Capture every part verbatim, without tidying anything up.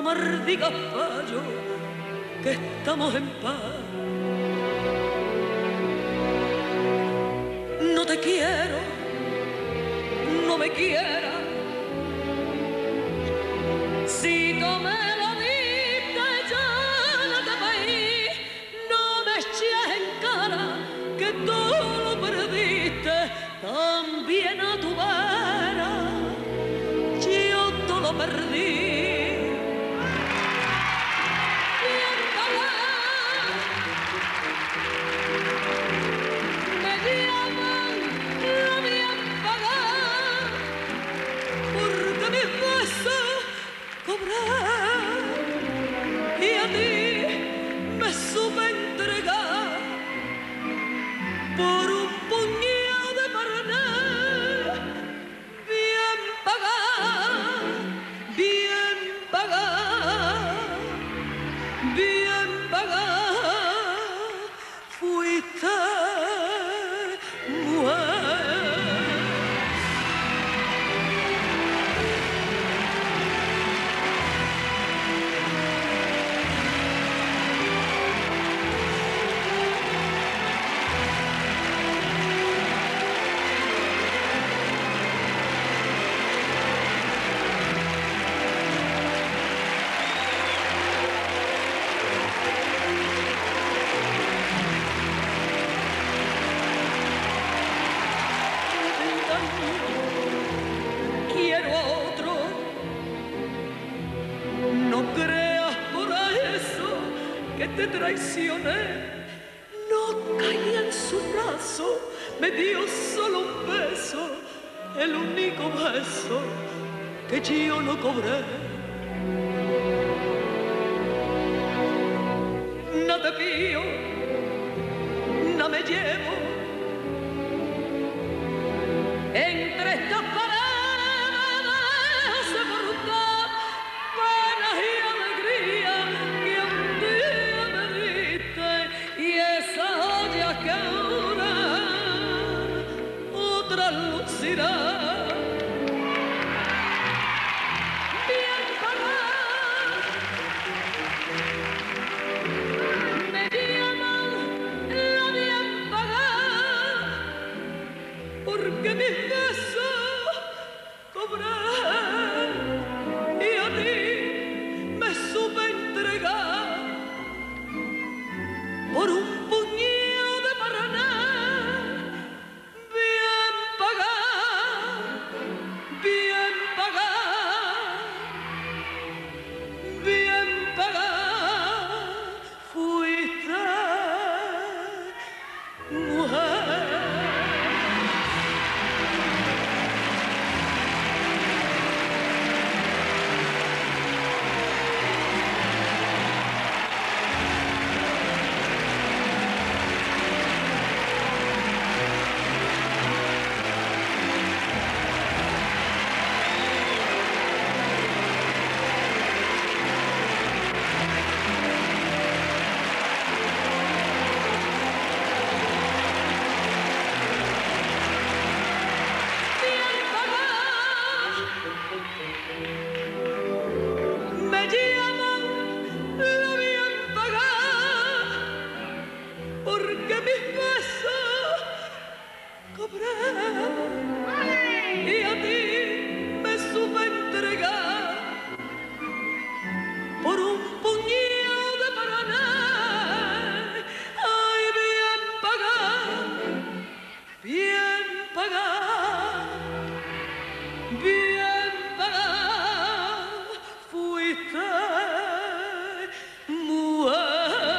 me digas, payo, que estamos en paz. No te quiero, no me quieras. Si no me lo diste ya no te país, no me eches en cara que tú lo perdiste también a tu vera. Yo todo lo perdí. Y a ti me supe entregar por un puñado de paraná, bien pagada, bien pagada, bien pagada, fuiste mujer. Quiero a otro, no creas por eso que te traicioné. No caí en su brazo, me dio solo un beso, el único beso que yo no cobré. No te pido, no me llevo entre estas paredes sepultar penas y alegría que un día me diste y esas ollas que ahora otra lucirá. Bien pagada, me llaman la bien pagada, porque mis besos cobré y a ti me supe entregar por un puñado de paraná, bien pagada, bien pagada, bien pagada, fuiste mujer. Me llaman la bien pagada, porque mis besos cobré y a ti me supe entregar por un puñado de paraná. Ay, bien pagada, bien pagada, bien pagada, fuiste mujer.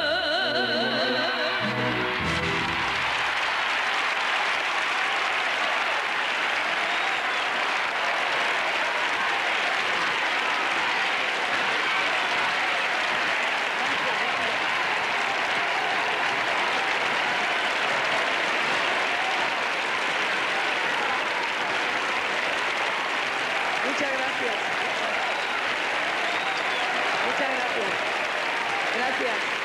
Muchas gracias. Muchas gracias. Gracias.